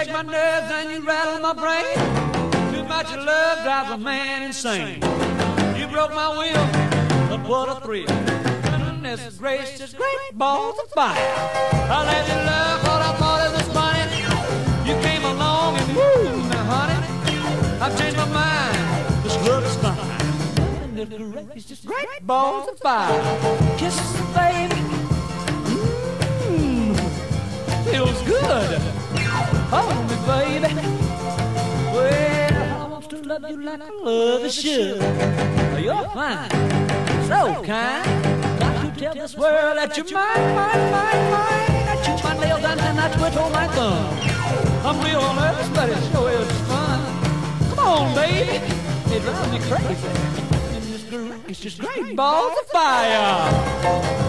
shake my nerves and you rattle my brain. Too much love drives a man insane. You broke my will, but what a thrill. Goodness gracious, great balls of fire. I let you love what I thought it was funny. You came along and woo, now honey, I've changed my mind. This love is fine. Goodness gracious, great balls of fire. Kisses, baby. Feels good. Hold me, baby. Well, I want to love you like I love should. You're fine, so kind. Got to tell this world that you're mine, mine, mine, mine. I chew my nails and I twiddle my thumb. I'm real nervous, but it sure is fun. Come on, baby. It drives me crazy. And it's just great balls of fire.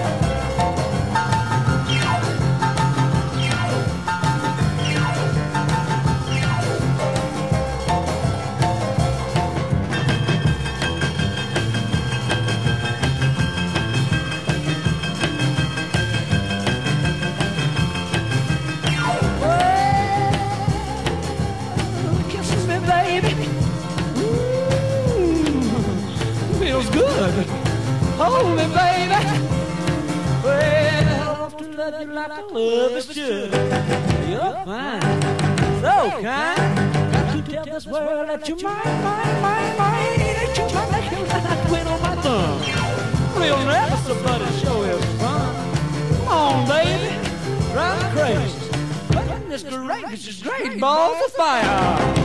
Good. Hold me, baby. Well, I want to love you like I love is should. You're fine, so kind. Got to tell this world that you're mine, mine, mine, mine. That you're my nails and I twiddle my thumb. Real nervous, but it sure is fun. Come on, baby, drive me crazy. Goodness gracious, great balls of fire.